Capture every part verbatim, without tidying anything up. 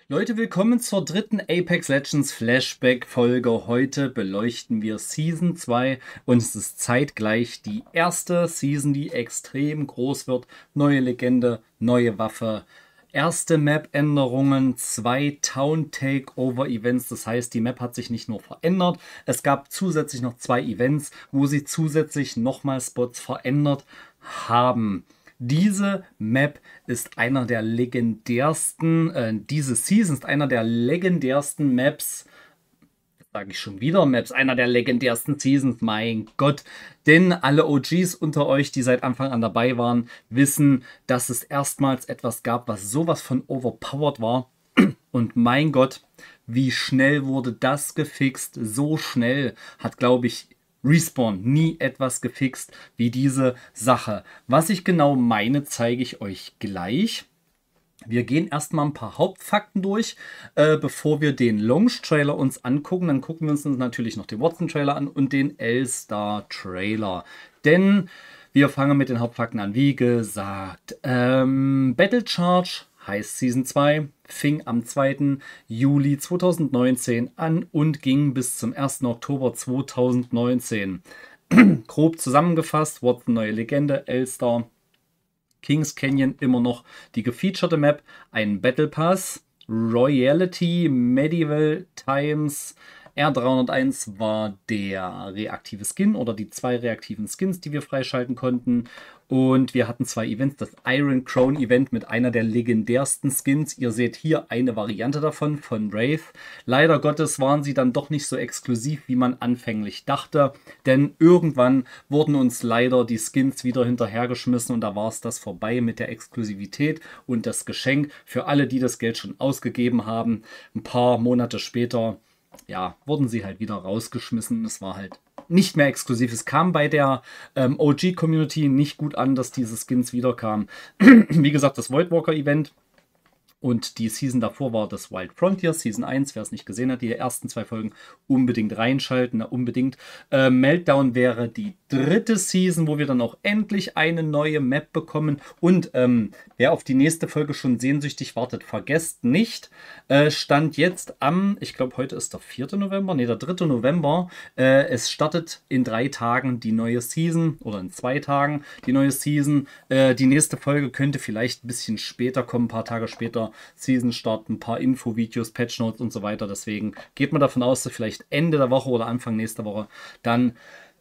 Leute, willkommen zur dritten Apex Legends Flashback Folge. Heute beleuchten wir Season zwei und es ist zeitgleich die erste Season, die extrem groß wird. Neue Legende, neue Waffe, erste Map-Änderungen, zwei Town-Takeover-Events. Das heißt, die Map hat sich nicht nur verändert, es gab zusätzlich noch zwei Events, wo sie zusätzlich nochmal Spots verändert haben. Diese Map ist einer der legendärsten, äh, diese Season ist einer der legendärsten Maps, sage ich schon wieder, Maps, einer der legendärsten Seasons, mein Gott. Denn alle O Gs unter euch, die seit Anfang an dabei waren, wissen, dass es erstmals etwas gab, was sowas von overpowered war. Und mein Gott, wie schnell wurde das gefixt? So schnell hat, glaube ich, Respawn nie etwas gefixt wie diese Sache. Was ich genau meine, zeige ich euch gleich. Wir gehen erstmal ein paar Hauptfakten durch, äh, bevor wir den Launch-Trailer uns angucken. Dann gucken wir uns natürlich noch den Wattson-Trailer an und den L-Star-Trailer. Denn wir fangen mit den Hauptfakten an. Wie gesagt, ähm, Battle Charge heißt Season zwei, fing am zweiten Juli zweitausendneunzehn an und ging bis zum ersten Oktober zweitausendneunzehn. Grob zusammengefasst, Wattson neue Legende, L-Star, Kings Canyon immer noch die gefeaturete Map, ein Battle Pass, Royalty, Medieval Times, R dreihunderteins war der reaktive Skin oder die zwei reaktiven Skins, die wir freischalten konnten. Und wir hatten zwei Events, das Iron Crown Event mit einer der legendärsten Skins. Ihr seht hier eine Variante davon, von Wraith. Leider Gottes waren sie dann doch nicht so exklusiv, wie man anfänglich dachte. Denn irgendwann wurden uns leider die Skins wieder hinterhergeschmissen und da war es das vorbei mit der Exklusivität und das Geschenk für alle, die das Geld schon ausgegeben haben. Ein paar Monate später, ja, wurden sie halt wieder rausgeschmissen. Es war halt nicht mehr exklusiv. Es kam bei der ähm, O G-Community nicht gut an, dass diese Skins wiederkamen. Wie gesagt, das Voidwalker-Event und die Season davor war das Wild Frontier, Season eins. Wer es nicht gesehen hat, die ersten zwei Folgen unbedingt reinschalten, unbedingt. Äh, Meltdown wäre die dritte Season, wo wir dann auch endlich eine neue Map bekommen. Und ähm, wer auf die nächste Folge schon sehnsüchtig wartet, vergesst nicht, äh, stand jetzt am, ich glaube heute ist der vierte November, ne der dritte November. Äh, es startet in drei Tagen die neue Season oder in zwei Tagen die neue Season. Äh, die nächste Folge könnte vielleicht ein bisschen später kommen, ein paar Tage später. Season Start, ein paar Infovideos, Patch Notes und so weiter. Deswegen geht man davon aus, dass vielleicht Ende der Woche oder Anfang nächster Woche dann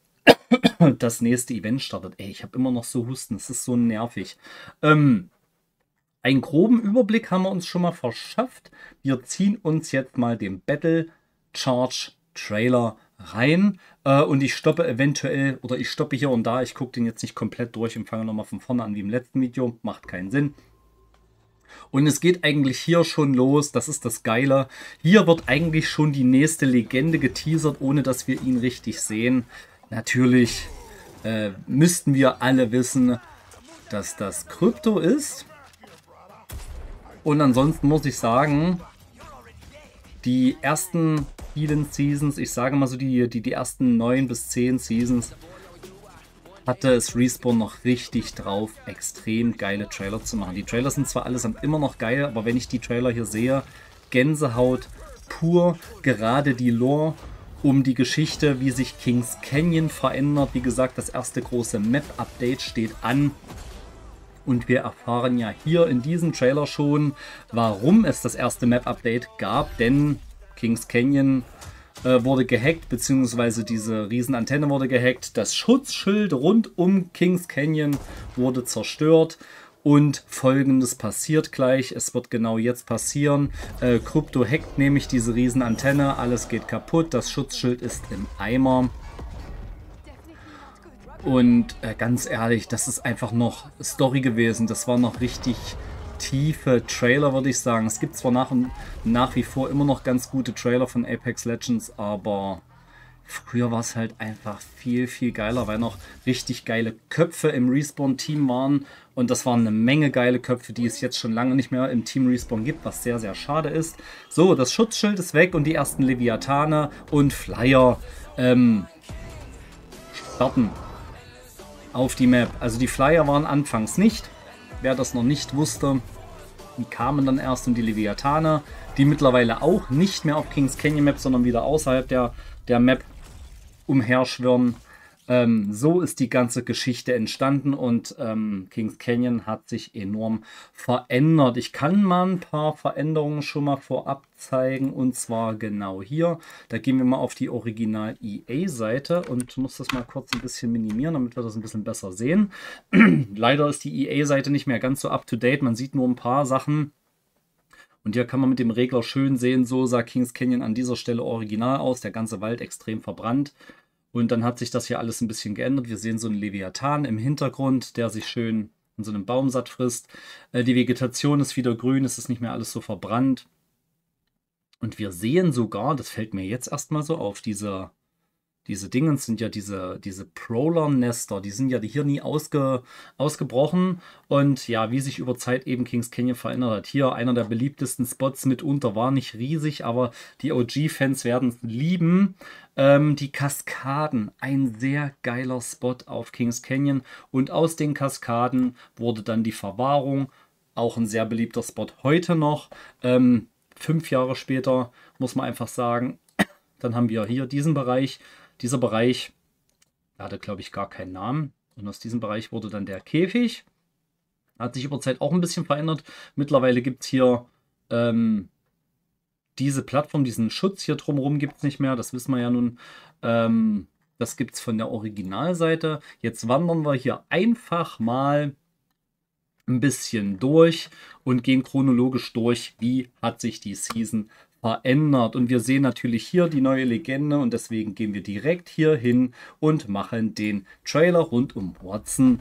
das nächste Event startet. Ey, ich habe immer noch so Husten, es ist so nervig. Ähm, einen groben Überblick haben wir uns schon mal verschafft. Wir ziehen uns jetzt mal den Battle Charge Trailer rein äh, und ich stoppe eventuell, oder ich stoppe hier und da, ich gucke den jetzt nicht komplett durch und fange nochmal von vorne an wie im letzten Video. Macht keinen Sinn. Und es geht eigentlich hier schon los, das ist das Geile. Hier wird eigentlich schon die nächste Legende geteasert, ohne dass wir ihn richtig sehen. Natürlich äh, müssten wir alle wissen, dass das Krypto ist. Und ansonsten muss ich sagen, die ersten vielen Seasons, ich sage mal so die, die, die ersten neun bis zehn Seasons, hatte es Respawn noch richtig drauf, extrem geile Trailer zu machen. Die Trailer sind zwar allesamt immer noch geil, aber wenn ich die Trailer hier sehe, Gänsehaut pur, gerade die Lore um die Geschichte, wie sich Kings Canyon verändert. Wie gesagt, das erste große Map-Update steht an. Und wir erfahren ja hier in diesem Trailer schon, warum es das erste Map-Update gab, denn Kings Canyon wurde gehackt, beziehungsweise diese Riesenantenne wurde gehackt. Das Schutzschild rund um Kings Canyon wurde zerstört und Folgendes passiert gleich. Es wird genau jetzt passieren. Äh, Krypto hackt nämlich diese Riesenantenne, alles geht kaputt, das Schutzschild ist im Eimer. Und äh, ganz ehrlich, das ist einfach noch Story gewesen. Das war noch richtig tiefe Trailer, würde ich sagen. Es gibt zwar nach, und nach wie vor immer noch ganz gute Trailer von Apex Legends, aber früher war es halt einfach viel, viel geiler, weil noch richtig geile Köpfe im Respawn-Team waren. Und das waren eine Menge geile Köpfe, die es jetzt schon lange nicht mehr im Team Respawn gibt, was sehr, sehr schade ist. So, das Schutzschild ist weg und die ersten Leviathane und Flyer ähm, starten auf die Map. Also die Flyer waren anfangs nicht. Wer das noch nicht wusste, kamen dann erst und die Leviathane, die mittlerweile auch nicht mehr auf Kings Canyon Map, sondern wieder außerhalb der, der Map umherschwirren. Ähm, so ist die ganze Geschichte entstanden und ähm, Kings Canyon hat sich enorm verändert. Ich kann mal ein paar Veränderungen schon mal vorab zeigen und zwar genau hier. Da gehen wir mal auf die Original-E A-Seite und muss das mal kurz ein bisschen minimieren, damit wir das ein bisschen besser sehen. Leider ist die E A-Seite nicht mehr ganz so up-to-date. Man sieht nur ein paar Sachen. Und hier kann man mit dem Regler schön sehen, so sah Kings Canyon an dieser Stelle original aus. Der ganze Wald extrem verbrannt. Und dann hat sich das hier alles ein bisschen geändert. Wir sehen so einen Leviathan im Hintergrund, der sich schön in so einem Baum satt frisst. Äh, die Vegetation ist wieder grün, es ist nicht mehr alles so verbrannt. Und wir sehen sogar, das fällt mir jetzt erstmal so auf, diese, diese Dingens sind ja diese, diese Prowler-Nester, die sind ja hier nie ausge, ausgebrochen. Und ja, wie sich über Zeit eben Kings Canyon verändert hat. Hier einer der beliebtesten Spots mitunter, war nicht riesig, aber die O G-Fans werden es lieben. Ähm, die Kaskaden, ein sehr geiler Spot auf Kings Canyon. Und aus den Kaskaden wurde dann die Verwahrung, auch ein sehr beliebter Spot heute noch. Ähm, fünf Jahre später muss man einfach sagen, dann haben wir hier diesen Bereich. Dieser Bereich, der hatte glaube ich gar keinen Namen. Und aus diesem Bereich wurde dann der Käfig. Hat sich über Zeit auch ein bisschen verändert. Mittlerweile gibt es hier ähm, diese Plattform, diesen Schutz hier drumherum gibt es nicht mehr. Das wissen wir ja nun. Ähm, das gibt es von der Originalseite. Jetzt wandern wir hier einfach mal ein bisschen durch und gehen chronologisch durch, wie hat sich die Season verändert. Und wir sehen natürlich hier die neue Legende und deswegen gehen wir direkt hier hin und machen den Trailer rund um Watson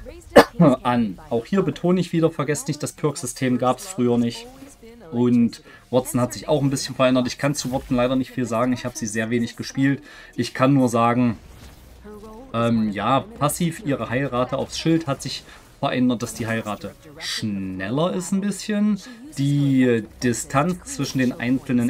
an. Auch hier betone ich wieder, vergesst nicht, das Perk-System gab es früher nicht. Und Watson hat sich auch ein bisschen verändert. Ich kann zu Watson leider nicht viel sagen. Ich habe sie sehr wenig gespielt. Ich kann nur sagen, ähm, ja, passiv ihre Heilrate aufs Schild hat sich verändert, dass die Heilrate schneller ist ein bisschen. Die Distanz zwischen den einzelnen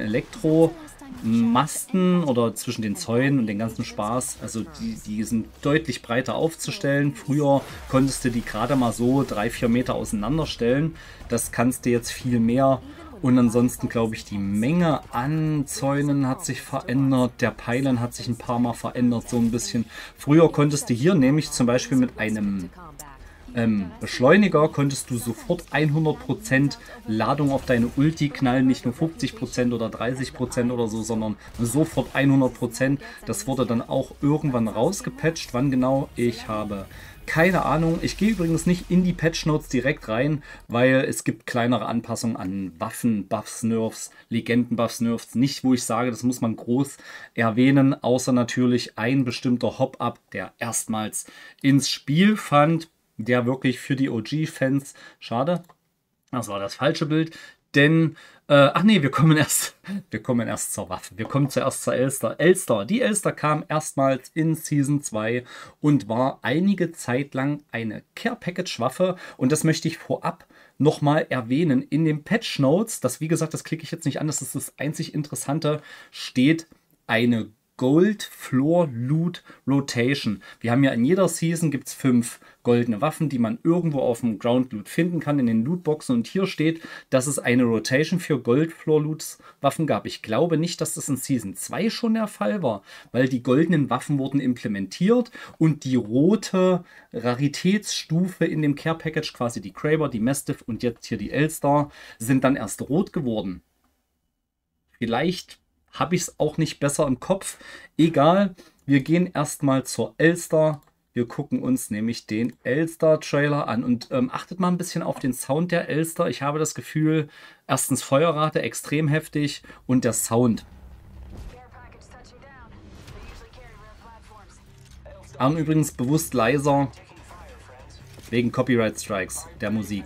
Elektromasten oder zwischen den Zäunen und den ganzen Spaß, also die, die sind deutlich breiter aufzustellen. Früher konntest du die gerade mal so drei, vier Meter auseinanderstellen. Das kannst du jetzt viel mehr. Und ansonsten glaube ich, die Menge an Zäunen hat sich verändert. Der Pylon hat sich ein paar Mal verändert, so ein bisschen. Früher konntest du hier nämlich zum Beispiel mit einem ähm, Beschleuniger konntest du sofort hundert Prozent Ladung auf deine Ulti knallen. Nicht nur fünfzig Prozent oder dreißig Prozent oder so, sondern sofort hundert Prozent. Das wurde dann auch irgendwann rausgepatcht. Wann genau? Ich habe keine Ahnung. Ich gehe übrigens nicht in die Patch Notes direkt rein, weil es gibt kleinere Anpassungen an Waffen, Buffs, Nerfs, Legenden-Buffs, Nerfs. Nicht, wo ich sage, das muss man groß erwähnen, außer natürlich ein bestimmter Hop-Up, der erstmals ins Spiel fand, der wirklich für die O G-Fans, schade, das war das falsche Bild, denn, äh, ach nee, wir kommen erst, wir kommen erst zur Waffe. Wir kommen zuerst zur Elster. Elster, die Elster kam erstmals in Season zwei und war einige Zeit lang eine Care-Package-Waffe. Und das möchte ich vorab nochmal erwähnen. In den Patch Notes, das wie gesagt, das klicke ich jetzt nicht an, das ist das einzig Interessante, steht eine Gold Floor Loot Rotation. Wir haben ja in jeder Season gibt es fünf goldene Waffen, die man irgendwo auf dem Ground Loot finden kann, in den Lootboxen. Und hier steht, dass es eine Rotation für Gold Floor Loot Waffen gab. Ich glaube nicht, dass das in Season zwei schon der Fall war, weil die goldenen Waffen wurden implementiert und die rote Raritätsstufe in dem Care Package, quasi die Kraber, die Mastiff und jetzt hier die Elstar, sind dann erst rot geworden. Vielleicht habe ich es auch nicht besser im Kopf. Egal, wir gehen erstmal zur Elster. Wir gucken uns nämlich den Elster-Trailer an und ähm, achtet mal ein bisschen auf den Sound der Elster. Ich habe das Gefühl, erstens Feuerrate extrem heftig und der Sound. Und übrigens bewusst leiser wegen Copyright Strikes der Musik.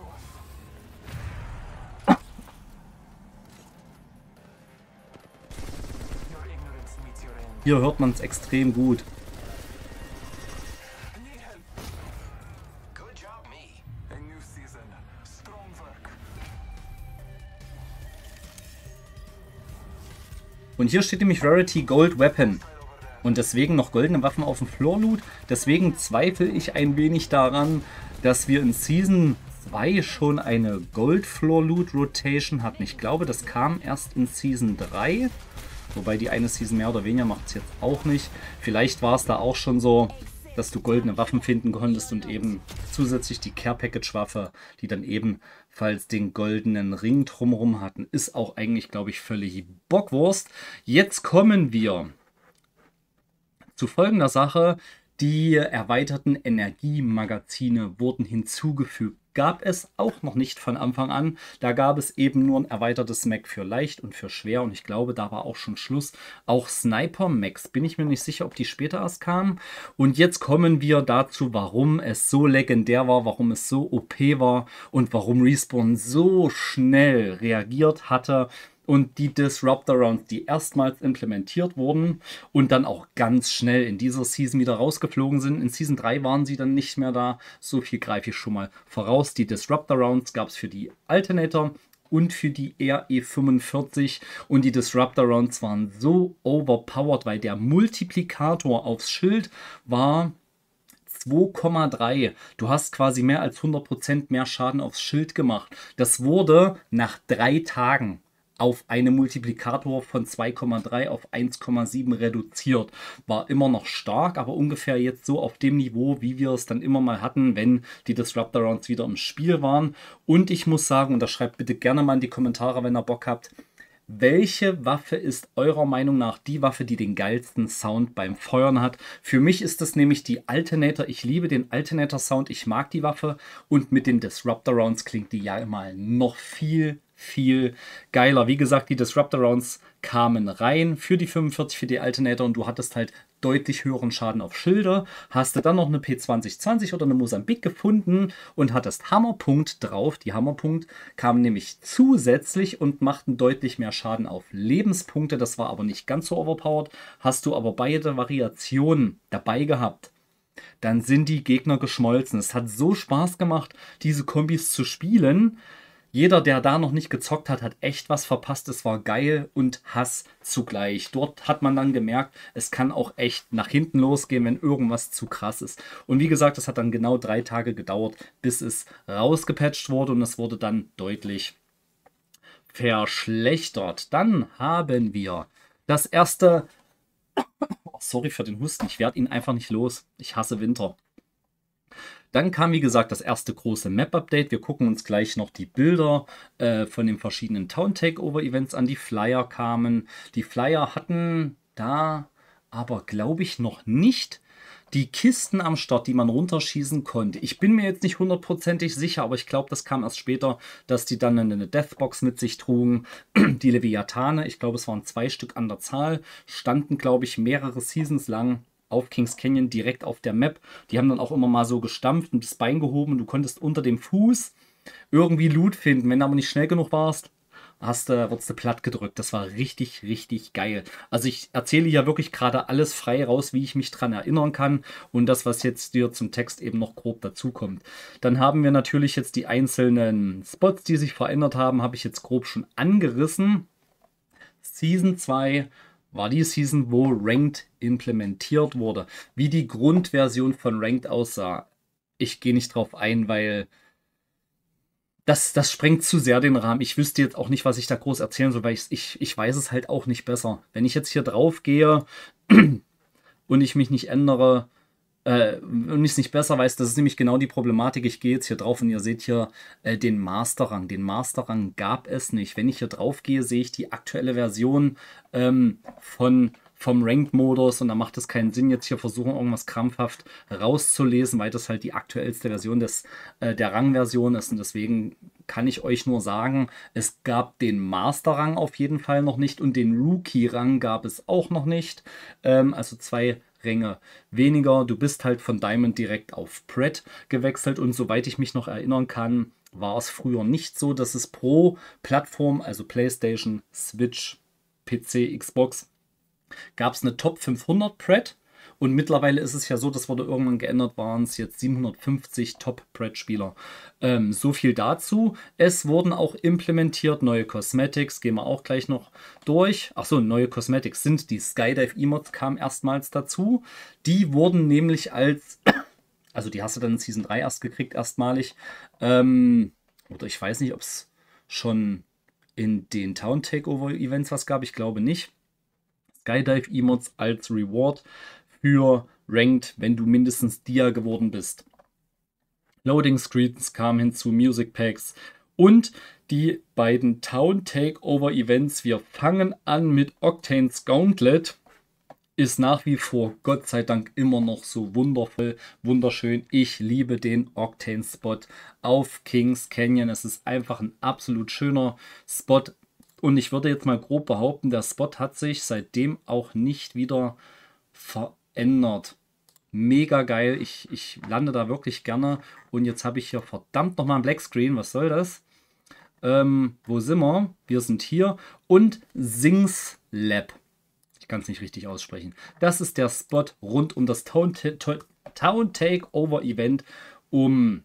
Hier hört man es extrem gut. Und hier steht nämlich Rarity Gold Weapon. Und deswegen noch goldene Waffen auf dem Floor Loot. Deswegen zweifle ich ein wenig daran, dass wir in Season zwei schon eine Gold Floor Loot Rotation hatten. Ich glaube, das kam erst in Season drei. Wobei die eine Season mehr oder weniger macht es jetzt auch nicht. Vielleicht war es da auch schon so, dass du goldene Waffen finden konntest und eben zusätzlich die Care Package Waffe, die dann ebenfalls den goldenen Ring drumherum hatten, ist auch eigentlich, glaube ich, völlig Bockwurst. Jetzt kommen wir zu folgender Sache. Die erweiterten Energiemagazine wurden hinzugefügt. Gab es auch noch nicht von Anfang an. Da gab es eben nur ein erweitertes Mag für leicht und für schwer. Und ich glaube, da war auch schon Schluss. Auch Sniper Mags, bin ich mir nicht sicher, ob die später erst kamen. Und jetzt kommen wir dazu, warum es so legendär war, warum es so O P war und warum Respawn so schnell reagiert hatte. Und die Disruptor Rounds, die erstmals implementiert wurden und dann auch ganz schnell in dieser Season wieder rausgeflogen sind. In Season drei waren sie dann nicht mehr da. So viel greife ich schon mal voraus. Die Disruptor Rounds gab es für die Alternator und für die R E fünfundvierzig. Und die Disruptor Rounds waren so overpowered, weil der Multiplikator aufs Schild war zwei Komma drei. Du hast quasi mehr als hundert Prozent mehr Schaden aufs Schild gemacht. Das wurde nach drei Tagen auf einen Multiplikator von zwei Komma drei auf eins Komma sieben reduziert. War immer noch stark, aber ungefähr jetzt so auf dem Niveau, wie wir es dann immer mal hatten, wenn die Disruptor Rounds wieder im Spiel waren. Und ich muss sagen, und das schreibt bitte gerne mal in die Kommentare, wenn ihr Bock habt, welche Waffe ist eurer Meinung nach die Waffe, die den geilsten Sound beim Feuern hat? Für mich ist das nämlich die Alternator. Ich liebe den Alternator Sound, ich mag die Waffe und mit den Disruptor Rounds klingt die ja mal noch viel viel geiler. Wie gesagt, die Disruptor Rounds kamen rein für die fünfundvierzig, für die Alternator und du hattest halt deutlich höheren Schaden auf Schilder. Hast du dann noch eine P zwanzig zwanzig oder eine Mosambik gefunden und hattest Hammerpunkt drauf. Die Hammerpunkt kamen nämlich zusätzlich und machten deutlich mehr Schaden auf Lebenspunkte. Das war aber nicht ganz so overpowered. Hast du aber beide Variationen dabei gehabt, dann sind die Gegner geschmolzen. Es hat so Spaß gemacht, diese Kombis zu spielen. Jeder, der da noch nicht gezockt hat, hat echt was verpasst. Es war geil und Hass zugleich. Dort hat man dann gemerkt, es kann auch echt nach hinten losgehen, wenn irgendwas zu krass ist. Und wie gesagt, es hat dann genau drei Tage gedauert, bis es rausgepatcht wurde und es wurde dann deutlich verschlechtert. Dann haben wir das erste... Oh, sorry für den Husten, ich werde ihn einfach nicht los. Ich hasse Winter. Dann kam, wie gesagt, das erste große Map-Update. Wir gucken uns gleich noch die Bilder äh, von den verschiedenen Town-Takeover-Events an. Die Flyer kamen. Die Flyer hatten da aber, glaube ich, noch nicht die Kisten am Start, die man runterschießen konnte. Ich bin mir jetzt nicht hundertprozentig sicher, aber ich glaube, das kam erst später, dass die dann eine Deathbox mit sich trugen. Die Leviathane, ich glaube, es waren zwei Stück an der Zahl, standen, glaube ich, mehrere Seasons lang auf Kings Canyon direkt auf der Map. Die haben dann auch immer mal so gestampft und das Bein gehoben. Du konntest unter dem Fuß irgendwie Loot finden. Wenn du aber nicht schnell genug warst, hast du, wurdest du platt gedrückt. Das war richtig, richtig geil. Also ich erzähle ja wirklich gerade alles frei raus, wie ich mich dran erinnern kann. Und das, was jetzt dir zum Text eben noch grob dazukommt. Dann haben wir natürlich jetzt die einzelnen Spots, die sich verändert haben, habe ich jetzt grob schon angerissen. Season zwei war die Season, wo Ranked implementiert wurde. Wie die Grundversion von Ranked aussah, ich gehe nicht drauf ein, weil das, das sprengt zu sehr den Rahmen. Ich wüsste jetzt auch nicht, was ich da groß erzählen soll, weil ich, ich, ich weiß es halt auch nicht besser. Wenn ich jetzt hier drauf gehe und ich mich nicht ändere, äh, und ich es nicht besser weiß, das ist nämlich genau die Problematik. Ich gehe jetzt hier drauf und ihr seht hier äh, den Masterrang. Den Masterrang gab es nicht. Wenn ich hier drauf gehe, sehe ich die aktuelle Version ähm, von, vom Ranked-Modus und da macht es keinen Sinn, jetzt hier versuchen, irgendwas krampfhaft rauszulesen, weil das halt die aktuellste Version des, äh, der Rangversion ist und deswegen kann ich euch nur sagen, es gab den Masterrang auf jeden Fall noch nicht und den Rookie-Rang gab es auch noch nicht. Ähm, also zwei Ränge weniger. Du bist halt von Diamond direkt auf Pred gewechselt und soweit ich mich noch erinnern kann, war es früher nicht so, dass es pro Plattform, also PlayStation, Switch, P C, Xbox, gab es eine Top fünfhundert Pred und mittlerweile ist es ja so, das wurde irgendwann geändert, waren es jetzt siebenhundertfünfzig Top-Pred-Spieler. Ähm, so viel dazu. Es wurden auch implementiert neue Cosmetics, gehen wir auch gleich noch durch. Achso, neue Cosmetics sind die Skydive Emotes, kamen erstmals dazu. Die wurden nämlich als Also die hast du dann in Season drei erst gekriegt, erstmalig. Ähm, oder ich weiß nicht, ob es schon in den Town Takeover Events was gab. Ich glaube nicht. Skydive Emotes als Reward für Ranked, wenn du mindestens Dia geworden bist. Loading Screens kamen hinzu, Music Packs und die beiden Town Takeover Events. Wir fangen an mit Octane's Gauntlet. Ist nach wie vor, Gott sei Dank, immer noch so wundervoll, wunderschön. Ich liebe den Octane-Spot auf Kings Canyon. Es ist einfach ein absolut schöner Spot. Und ich würde jetzt mal grob behaupten, der Spot hat sich seitdem auch nicht wieder verändert. Mega geil. Ich, ich lande da wirklich gerne. Und jetzt habe ich hier verdammt nochmal ein Blackscreen. Was soll das? Ähm, wo sind wir? Wir sind hier. Und Sings Lab. Ich kann es nicht richtig aussprechen. Das ist der Spot rund um das Town, Town Takeover Event um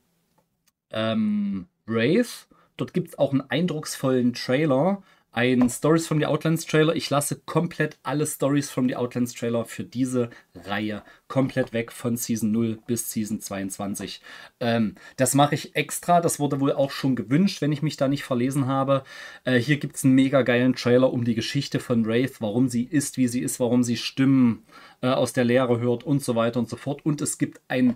ähm, Wraith. Dort gibt es auch einen eindrucksvollen Trailer. Ein Stories from the Outlands Trailer. Ich lasse komplett alle Stories from the Outlands Trailer für diese Reihe komplett weg von Season null bis Season zweiundzwanzig. Ähm, das mache ich extra. Das wurde wohl auch schon gewünscht, wenn ich mich da nicht verlesen habe. Äh, hier gibt es einen mega geilen Trailer um die Geschichte von Wraith, warum sie ist, wie sie ist, warum sie Stimmen äh, aus der Leere hört und so weiter und so fort. Und es gibt einen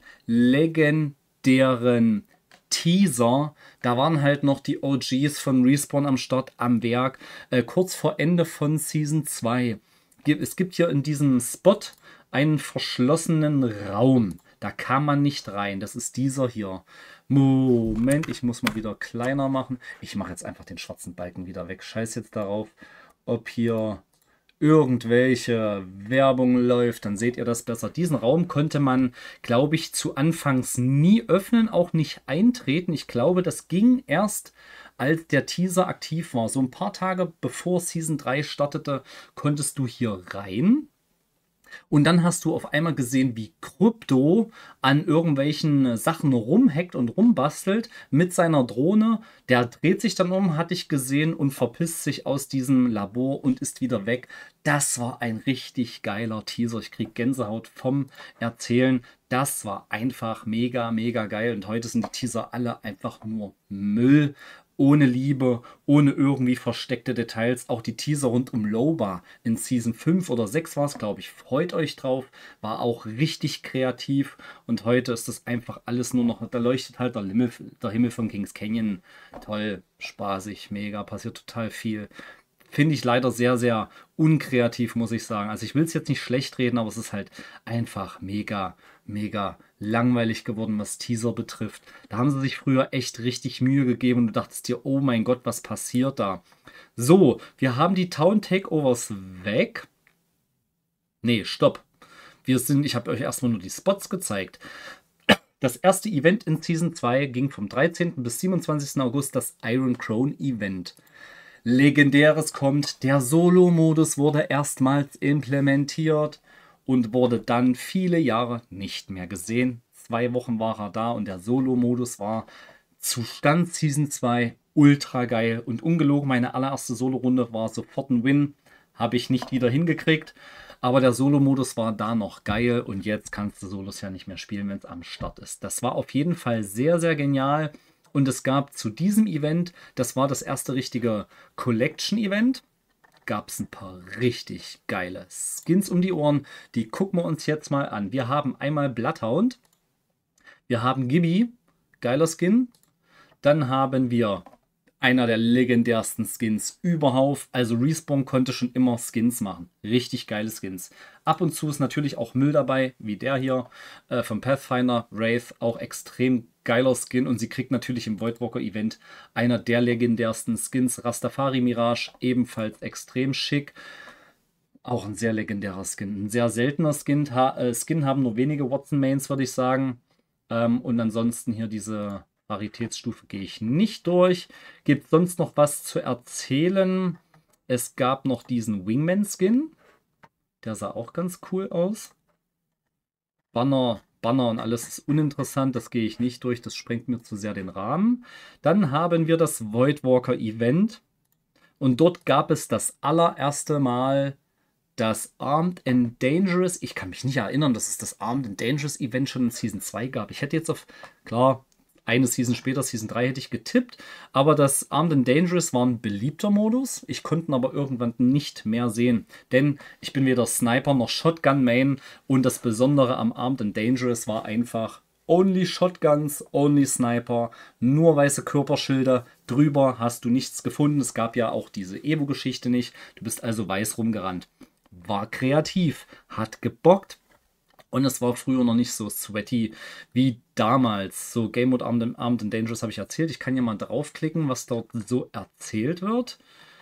legendären Teaser, da waren halt noch die O Gs von Respawn am Start, am Werk, äh, kurz vor Ende von Season zwei. Es gibt hier in diesem Spot einen verschlossenen Raum. Da kann man nicht rein. Das ist dieser hier. Moment, ich muss mal wieder kleiner machen. Ich mache jetzt einfach den schwarzen Balken wieder weg. Scheiß jetzt darauf, ob hier irgendwelche Werbung läuft, dann seht ihr das besser. Diesen Raum konnte man, glaube ich, zu Anfangs nie öffnen, auch nicht eintreten. Ich glaube, das ging erst, als der Teaser aktiv war. So ein paar Tage bevor Season drei startete, konntest du hier rein. Und dann hast du auf einmal gesehen, wie Krypto an irgendwelchen Sachen rumhackt und rumbastelt mit seiner Drohne. Der dreht sich dann um, hatte ich gesehen, und verpisst sich aus diesem Labor und ist wieder weg. Das war ein richtig geiler Teaser. Ich kriege Gänsehaut vom Erzählen. Das war einfach mega, mega geil. Und heute sind die Teaser alle einfach nur Müll. Ohne Liebe, ohne irgendwie versteckte Details. Auch die Teaser rund um Loba in Season fünf oder sechs war es, glaube ich. Freut euch drauf. War auch richtig kreativ. Und heute ist das einfach alles nur noch, da leuchtet halt der Himmel, der Himmel von Kings Canyon. Toll, spaßig, mega, passiert total viel. Finde ich leider sehr, sehr unkreativ, muss ich sagen. Also ich will es jetzt nicht schlecht reden, aber es ist halt einfach mega, mega langweilig geworden, was Teaser betrifft. Da haben sie sich früher echt richtig Mühe gegeben und du dachtest dir, oh mein Gott, was passiert da? So, wir haben die Town Takeovers weg. Nee, stopp. Wir sind, ich habe euch erstmal nur die Spots gezeigt. Das erste Event in Season zwei ging vom dreizehnten bis siebenundzwanzigsten August, das Iron Crown Event. Legendäres kommt, der Solo-Modus wurde erstmals implementiert und wurde dann viele Jahre nicht mehr gesehen. Zwei Wochen war er da und der Solo-Modus war zu Stand Season zwei ultra geil und ungelogen. Meine allererste Solo-Runde war sofort ein Win, habe ich nicht wieder hingekriegt, aber der Solo-Modus war da noch geil und jetzt kannst du Solos ja nicht mehr spielen, wenn es am Start ist. Das war auf jeden Fall sehr, sehr genial. Und es gab zu diesem Event, das war das erste richtige Collection-Event, gab es ein paar richtig geile Skins um die Ohren. Die gucken wir uns jetzt mal an. Wir haben einmal Bloodhound, wir haben Gibby, geiler Skin. Dann haben wir einer der legendärsten Skins überhaupt. Also Respawn konnte schon immer Skins machen. Richtig geile Skins. Ab und zu ist natürlich auch Müll dabei, wie der hier äh, vom Pathfinder. Wraith, auch extrem geiler Skin. Und sie kriegt natürlich im Voidwalker Event einer der legendärsten Skins. Rastafari Mirage, ebenfalls extrem schick. Auch ein sehr legendärer Skin. Ein sehr seltener Skin. Ha äh, Skin haben nur wenige Watson-Mains, würde ich sagen. Ähm, und ansonsten hier diese Raritätsstufe gehe ich nicht durch. Gibt sonst noch was zu erzählen? Es gab noch diesen Wingman-Skin. Der sah auch ganz cool aus. Banner, Banner und alles ist uninteressant. Das gehe ich nicht durch. Das sprengt mir zu sehr den Rahmen. Dann haben wir das Voidwalker Event. Und dort gab es das allererste Mal das Armed and Dangerous, ich kann mich nicht erinnern, dass es das Armed and Dangerous Event schon in Season zwei gab. Ich hätte jetzt auf, klar, eine Season später, Season drei, hätte ich getippt, aber das Armed and Dangerous war ein beliebter Modus. Ich konnte ihn aber irgendwann nicht mehr sehen, denn ich bin weder Sniper noch Shotgun Main und das Besondere am Armed and Dangerous war einfach Only Shotguns, Only Sniper, nur weiße Körperschilder, drüber hast du nichts gefunden. Es gab ja auch diese Evo-Geschichte nicht, du bist also weiß rumgerannt. War kreativ, hat gebockt. Und es war früher noch nicht so sweaty wie damals. So Game Mode Armed, Armed and Dangerous habe ich erzählt. Ich kann ja mal draufklicken, was dort so erzählt wird.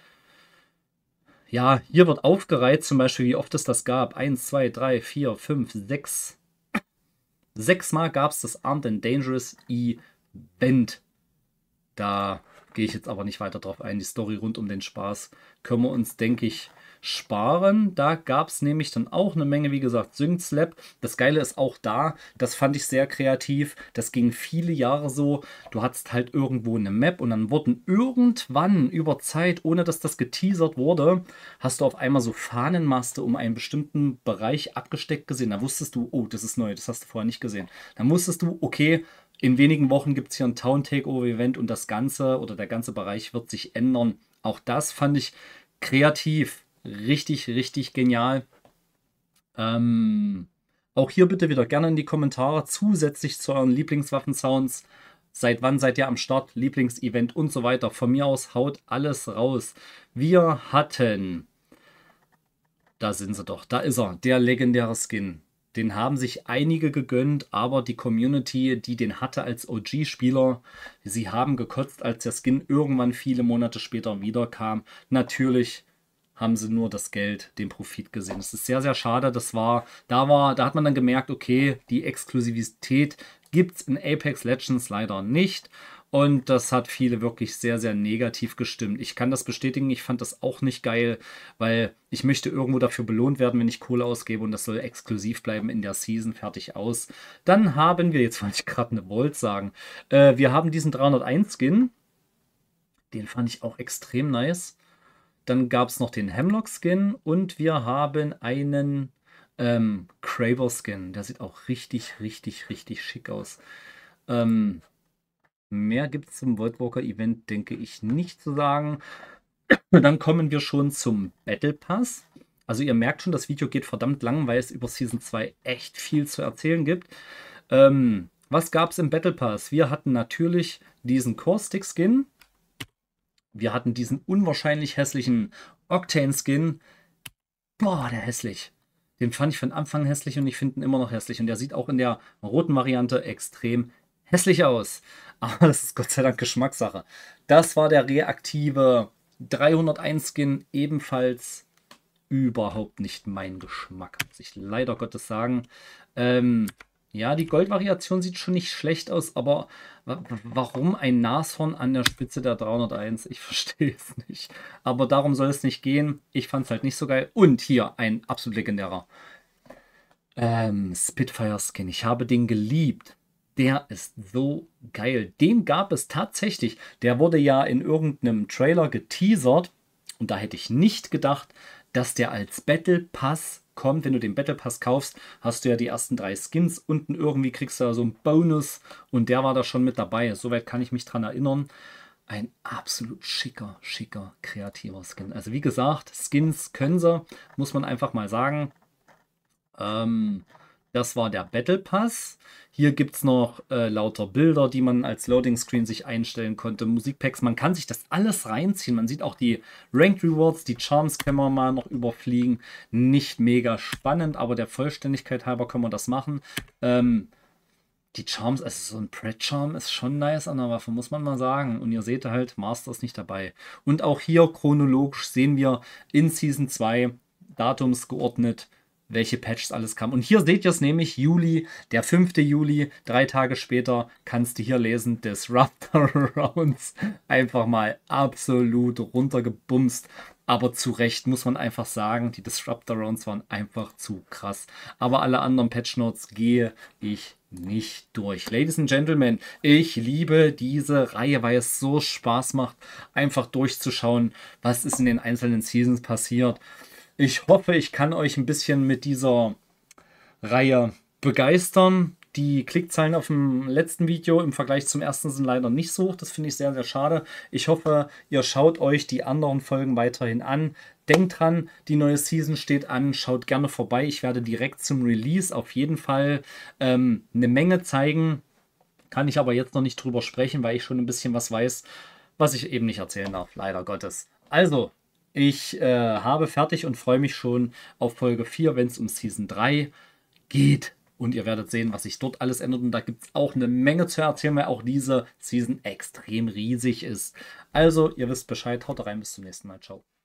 Ja, hier wird aufgereiht, zum Beispiel, wie oft es das gab. Eins, zwei, drei, vier, fünf, sechs. Sechsmal gab es das Armed and Dangerous Event. Da gehe ich jetzt aber nicht weiter drauf ein. Die Story rund um den Spaß können wir uns, denke ich, sparen. Da gab es nämlich dann auch eine Menge, wie gesagt, Sync Slap. Das Geile ist auch da, das fand ich sehr kreativ. Das ging viele Jahre so. Du hattest halt irgendwo eine Map und dann wurden irgendwann über Zeit, ohne dass das geteasert wurde, hast du auf einmal so Fahnenmaste um einen bestimmten Bereich abgesteckt gesehen. Da wusstest du, oh, das ist neu, das hast du vorher nicht gesehen. Dann wusstest du, okay, in wenigen Wochen gibt es hier ein Town Takeover Event und das Ganze oder der ganze Bereich wird sich ändern. Auch das fand ich kreativ. Richtig, richtig genial. Ähm, auch hier bitte wieder gerne in die Kommentare zusätzlich zu euren Lieblingswaffen-Sounds. Seit wann seid ihr am Start? Lieblingsevent und so weiter. Von mir aus haut alles raus. Wir hatten, da sind sie doch, da ist er, der legendäre Skin. Den haben sich einige gegönnt, aber die Community, die den hatte als O G-Spieler, sie haben gekotzt, als der Skin irgendwann viele Monate später wiederkam. Natürlich haben sie nur das Geld, den Profit gesehen. Das ist sehr, sehr schade. Das war, da war, da hat man dann gemerkt, okay, die Exklusivität gibt es in Apex Legends leider nicht. Und das hat viele wirklich sehr, sehr negativ gestimmt. Ich kann das bestätigen, ich fand das auch nicht geil, weil ich möchte irgendwo dafür belohnt werden, wenn ich Kohle ausgebe und das soll exklusiv bleiben in der Season, fertig aus. Dann haben wir, jetzt wollte ich gerade eine Volt sagen, äh, wir haben diesen dreihunderteins Skin. Den fand ich auch extrem nice. Dann gab es noch den Hemlock-Skin und wir haben einen ähm, Kraber-Skin. Der sieht auch richtig, richtig, richtig schick aus. Ähm, mehr gibt es zum Void Walker-Event, denke ich, nicht zu sagen. Dann kommen wir schon zum Battle Pass. Also ihr merkt schon, das Video geht verdammt lang, weil es über Season zwei echt viel zu erzählen gibt. Ähm, was gab es im Battle Pass? Wir hatten natürlich diesen Core-Stick-Skin. Wir hatten diesen unwahrscheinlich hässlichen Octane-Skin. Boah, der hässlich. Den fand ich von Anfang hässlich und ich finde ihn immer noch hässlich. Und der sieht auch in der roten Variante extrem hässlich aus. Aber das ist Gott sei Dank Geschmackssache. Das war der reaktive dreihunderteins Skin. Ebenfalls überhaupt nicht mein Geschmack, muss ich leider Gottes sagen. Ähm... Ja, die Goldvariation sieht schon nicht schlecht aus, aber warum ein Nashorn an der Spitze der dreihunderteins? Ich verstehe es nicht. Aber darum soll es nicht gehen. Ich fand es halt nicht so geil. Und hier ein absolut legendärer ähm, Spitfire Skin. Ich habe den geliebt. Der ist so geil. Den gab es tatsächlich. Der wurde ja in irgendeinem Trailer geteasert. Und da hätte ich nicht gedacht, dass der als Battle Pass kommt. Wenn du den Battle Pass kaufst, hast du ja die ersten drei Skins. Unten irgendwie kriegst du da so einen Bonus und der war da schon mit dabei. Soweit kann ich mich dran erinnern. Ein absolut schicker, schicker, kreativer Skin. Also wie gesagt, Skins können sie, muss man einfach mal sagen. Ähm, das war der Battle Pass. Hier gibt es noch äh, lauter Bilder, die man als Loading Screen sich einstellen konnte. Musikpacks, man kann sich das alles reinziehen. Man sieht auch die Ranked Rewards, die Charms können wir mal noch überfliegen. Nicht mega spannend, aber der Vollständigkeit halber können wir das machen. Ähm, die Charms, also so ein Pred-Charm ist schon nice an der Waffe, muss man mal sagen. Und ihr seht halt, Master ist nicht dabei. Und auch hier chronologisch sehen wir in Season zwei datumsgeordnet, welche Patches alles kamen. Und hier seht ihr es nämlich, Juli, der fünfte Juli, drei Tage später, kannst du hier lesen, Disruptor Rounds einfach mal absolut runtergebumst. Aber zu Recht muss man einfach sagen, die Disruptor Rounds waren einfach zu krass. Aber alle anderen Patch Notes gehe ich nicht durch. Ladies and Gentlemen, ich liebe diese Reihe, weil es so Spaß macht, einfach durchzuschauen, was ist in den einzelnen Seasons passiert. Ich hoffe, ich kann euch ein bisschen mit dieser Reihe begeistern. Die Klickzahlen auf dem letzten Video im Vergleich zum ersten sind leider nicht so hoch. Das finde ich sehr, sehr schade. Ich hoffe, ihr schaut euch die anderen Folgen weiterhin an. Denkt dran, die neue Season steht an. Schaut gerne vorbei. Ich werde direkt zum Release auf jeden Fall ähm, eine Menge zeigen. Kann ich aber jetzt noch nicht drüber sprechen, weil ich schon ein bisschen was weiß, was ich eben nicht erzählen darf, leider Gottes. Also, ich äh, habe fertig und freue mich schon auf Folge vier, wenn es um Season drei geht. Und ihr werdet sehen, was sich dort alles ändert. Und da gibt es auch eine Menge zu erzählen, weil auch diese Season extrem riesig ist. Also, ihr wisst Bescheid. Haut rein, bis zum nächsten Mal. Ciao.